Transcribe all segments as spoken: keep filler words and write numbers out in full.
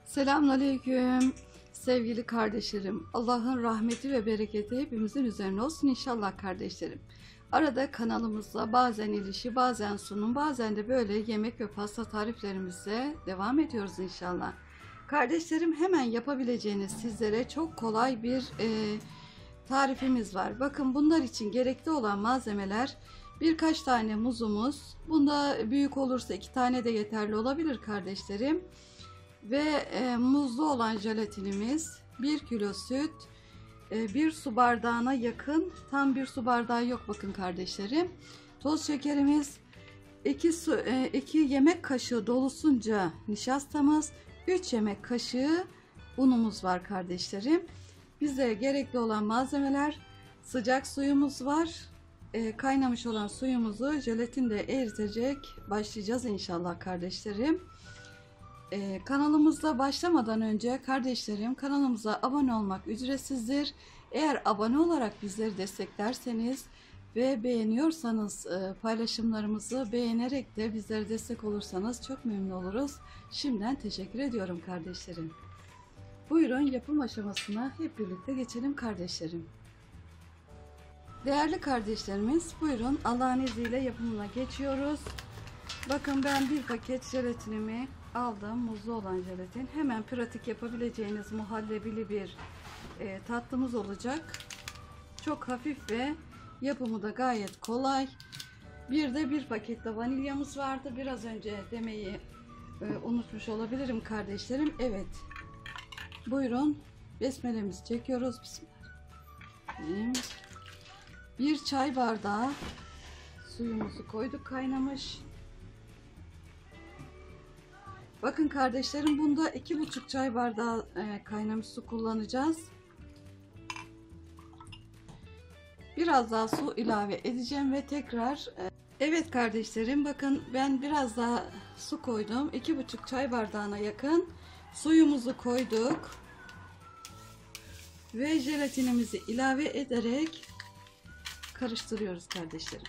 Selamünaleyküm sevgili kardeşlerim. Allah'ın rahmeti ve bereketi hepimizin üzerine olsun inşallah kardeşlerim. Arada kanalımızda bazen ilişi, bazen sunum, bazen de böyle yemek ve pasta tariflerimize devam ediyoruz inşallah. Kardeşlerim, hemen yapabileceğiniz sizlere çok kolay bir e, tarifimiz var. Bakın, bunlar için gerekli olan malzemeler: birkaç tane muzumuz. Bunda büyük olursa iki tane de yeterli olabilir kardeşlerim. Ve e, muzlu olan jelatinimiz, bir kilo süt, e, bir su bardağına yakın, tam bir su bardağı yok bakın kardeşlerim, toz şekerimiz, iki su e, iki yemek kaşığı dolusunca nişastamız, üç yemek kaşığı unumuz var kardeşlerim. Bize gerekli olan malzemeler: sıcak suyumuz var. E, kaynamış olan suyumuzu jelatinde eritecek başlayacağız inşallah kardeşlerim. Ee, kanalımızda başlamadan önce kardeşlerim, kanalımıza abone olmak ücretsizdir. Eğer abone olarak bizleri desteklerseniz ve beğeniyorsanız e, paylaşımlarımızı beğenerek de bizlere destek olursanız çok memnun oluruz. Şimdiden teşekkür ediyorum kardeşlerim. Buyurun, yapım aşamasına hep birlikte geçelim kardeşlerim. Değerli kardeşlerimiz, buyurun, Allah'ın izniyle yapımına geçiyoruz. Bakın, ben bir paket jelatinimi aldım, muzlu olan jelatin. Hemen pratik yapabileceğiniz muhallebili bir e, tatlımız olacak. Çok hafif ve yapımı da gayet kolay. Bir de bir pakette vanilyamız vardı. Biraz önce demeyi e, unutmuş olabilirim kardeşlerim. Evet. Buyurun, besmelemizi çekiyoruz. Bismillah. Bir çay bardağı suyumuzu koyduk, kaynamış. Bakın kardeşlerim, bunda iki buçuk çay bardağı e, kaynamış su kullanacağız. Biraz daha su ilave edeceğim ve tekrar e, evet kardeşlerim, bakın ben biraz daha su koydum. iki buçuk çay bardağına yakın suyumuzu koyduk ve jelatinimizi ilave ederek karıştırıyoruz kardeşlerim.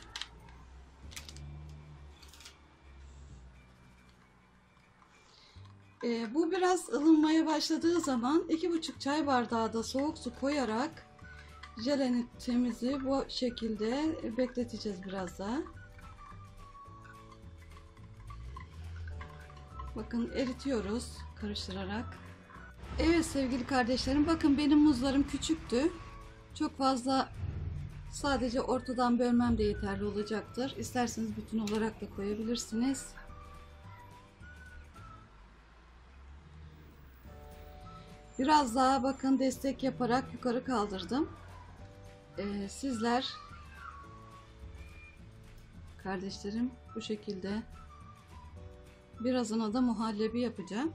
E, bu biraz ılınmaya başladığı zaman iki buçuk çay bardağı da soğuk su koyarak jelatinimizi bu şekilde bekleteceğiz biraz daha. Bakın, eritiyoruz karıştırarak. Evet sevgili kardeşlerim, bakın benim muzlarım küçüktü. Çok fazla, sadece ortadan bölmem de yeterli olacaktır. İsterseniz bütün olarak da koyabilirsiniz. Biraz daha bakın destek yaparak yukarı kaldırdım. Ee, sizler kardeşlerim bu şekilde, birazına da muhallebi yapacağım.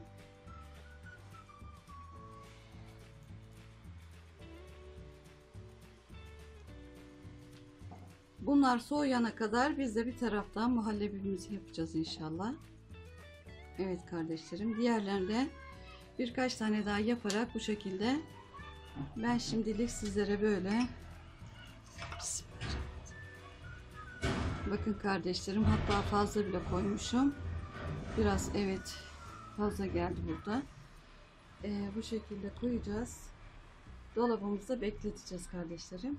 Bunlar soğuyana kadar biz de bir taraftan muhallebimizi yapacağız inşallah. Evet kardeşlerim, diğerlerinde birkaç tane daha yaparak bu şekilde ben şimdilik sizlere böyle, bakın kardeşlerim, hatta fazla bile koymuşum biraz, evet fazla geldi burada. Ee, bu şekilde koyacağız, dolabımızda bekleteceğiz kardeşlerim.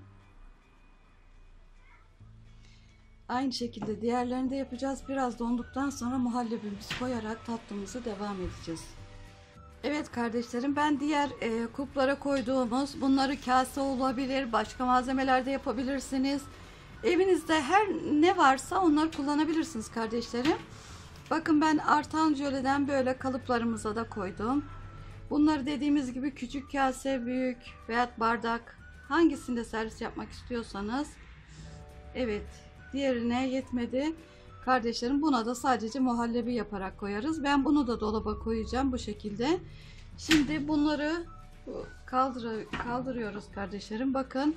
Aynı şekilde diğerlerini de yapacağız. Biraz donduktan sonra muhallebimizi koyarak tatlımızı devam edeceğiz. Evet kardeşlerim, ben diğer e, kuplara koyduğumuz, bunları kase olabilir, başka malzemeler de yapabilirsiniz. Evinizde her ne varsa onları kullanabilirsiniz kardeşlerim. Bakın, ben artan jöleden böyle kalıplarımıza da koydum. Bunları dediğimiz gibi küçük kase, büyük veya bardak, hangisinde servis yapmak istiyorsanız. Evet, diğerine yetmedi kardeşlerim, buna da sadece muhallebi yaparak koyarız. Ben bunu da dolaba koyacağım bu şekilde. Şimdi bunları kaldır kaldırıyoruz kardeşlerim. Bakın,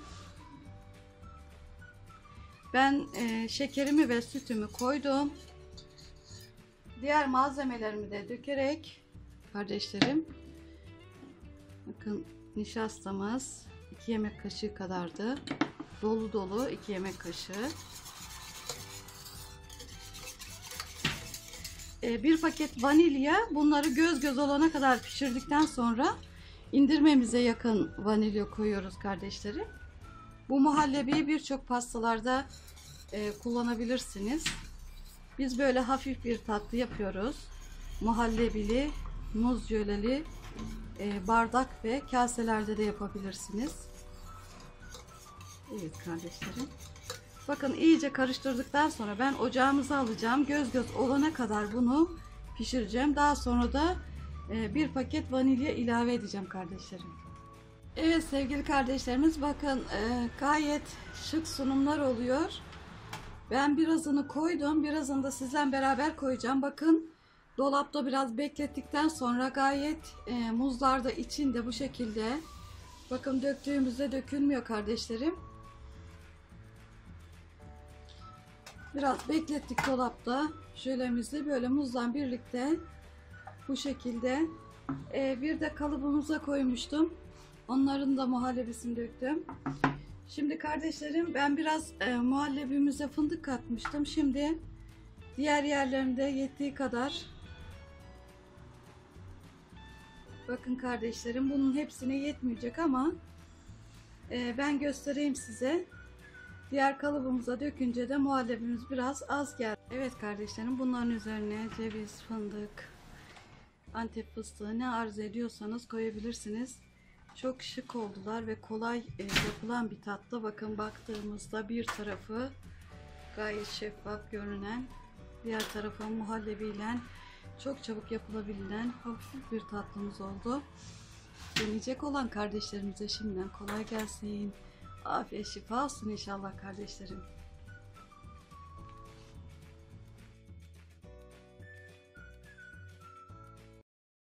ben e, şekerimi ve sütümü koydum. Diğer malzemelerimi de dökerek kardeşlerim, bakın, nişastamız iki yemek kaşığı kadardı. Dolu dolu iki yemek kaşığı. e, bir paket vanilya, bunları göz göz olana kadar pişirdikten sonra indirmemize yakın vanilya koyuyoruz kardeşlerim. Bu muhallebiyi birçok pastalarda e, kullanabilirsiniz. Biz böyle hafif bir tatlı yapıyoruz. Muhallebili, muz jöleli e, bardak ve kaselerde de yapabilirsiniz. Evet kardeşlerim. Bakın iyice karıştırdıktan sonra ben ocağımıza alacağım. Göz göz olana kadar bunu pişireceğim. Daha sonra da e, bir paket vanilya ilave edeceğim kardeşlerim. Evet sevgili kardeşlerimiz, bakın e, gayet şık sunumlar oluyor. Ben birazını koydum. Birazını da sizden beraber koyacağım. Bakın dolapta biraz beklettikten sonra gayet e, muzlar da içinde bu şekilde. Bakın döktüğümüzde dökülmüyor kardeşlerim. Biraz beklettik dolapta. Jölemizi böyle muzla birlikte bu şekilde. E, bir de kalıbımıza koymuştum. Onların da muhallebisini döktüm. Şimdi kardeşlerim ben biraz e, muhallebimize fındık katmıştım. Şimdi diğer yerlerinde yettiği kadar. Bakın kardeşlerim, bunun hepsine yetmeyecek ama e, ben göstereyim size. Diğer kalıbımıza dökünce de muhallebimiz biraz az geldi. Evet kardeşlerim, bunların üzerine ceviz, fındık, Antep fıstığı ne arzu ediyorsanız koyabilirsiniz. Çok şık oldular ve kolay e, yapılan bir tatlı. Bakın baktığımızda bir tarafı gayet şeffaf görünen, diğer tarafı muhallebiyle çok çabuk yapılabilen hafif bir tatlımız oldu. Deneyecek olan kardeşlerimize şimdiden kolay gelsin. Afiyet şifa olsun inşallah kardeşlerim.